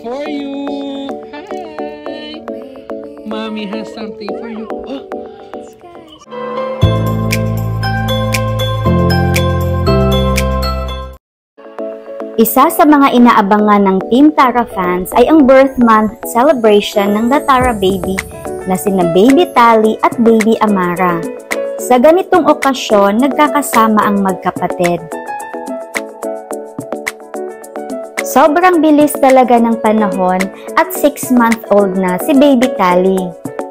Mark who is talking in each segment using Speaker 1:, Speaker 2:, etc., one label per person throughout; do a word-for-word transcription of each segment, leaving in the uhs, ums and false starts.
Speaker 1: for you. Hi. Mommy has something for you. Oh.
Speaker 2: Isa sa mga inaabangan ng Team Tara fans ay ang birth month celebration ng The Tara Baby na sina Baby Tali at Baby Amara. Sa ganitong okasyon, nagkakasama ang magkapatid. Sobrang bilis talaga ng panahon at six month old na si Baby Tali.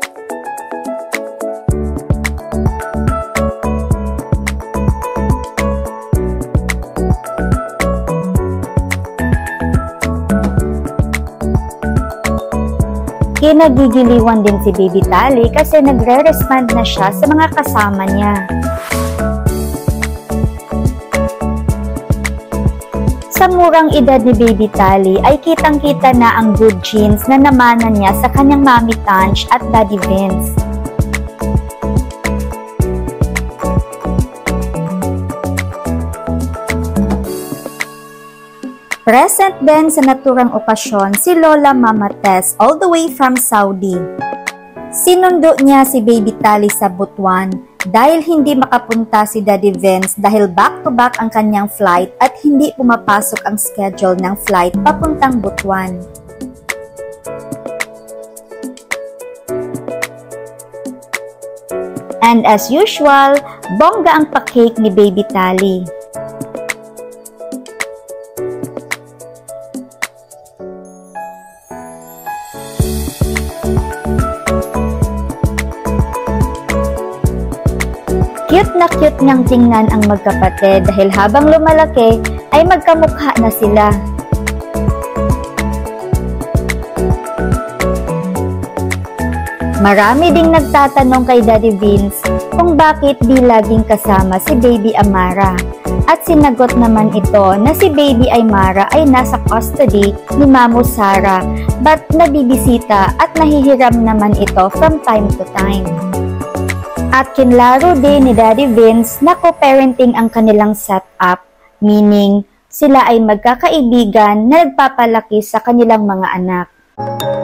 Speaker 2: Kinagigiliwan din si Baby Tali kasi nagre-respond na siya sa mga kasama niya. Sa murang edad ni Baby Tali ay kitang-kita na ang good genes na namana niya sa kanyang Mommy Tanch at Daddy Vince. Present din sa naturang okasyon si Lola Mama Tess all the way from Saudi. Sinundo niya si Baby Tali sa Butuan dahil hindi makapunta si Daddy Vince dahil back-to-back ang kanyang flight at hindi pumapasok ang schedule ng flight papuntang Butuan. And as usual, bongga ang pa-cake ni Baby Tali. Cute na cute niyang tingnan ang magkapatid dahil habang lumalaki ay magkamukha na sila. Marami ding nagtatanong kay Daddy Vince kung bakit di laging kasama si Baby Amara. At sinagot naman ito na si Baby Amara ay nasa custody ni Mamo Sara but nabibisita at nahihiram naman ito from time to time. At kinlaro din ni Daddy Vince na co-parenting ang kanilang setup, meaning sila ay magkakaibigan na nagpapalaki sa kanilang mga anak.